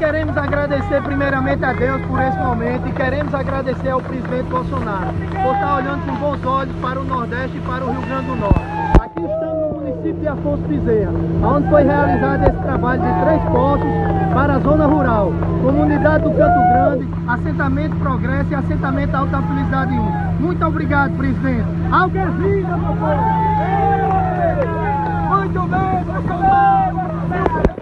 queremos agradecer primeiramente a Deus por esse momento e queremos agradecer ao presidente Bolsonaro por estar olhando com bons olhos para o Nordeste e para o Rio Grande do Norte. Aqui estamos no município de Afonso Bezerra, onde foi realizado esse trabalho de 3 poços para a zona rural, comunidade do Canto Grande, assentamento Progresso e assentamento Alta Felicidade 1. Muito obrigado, presidente. Alguerzinha, meu povo! Muito bem, Bolsonaro!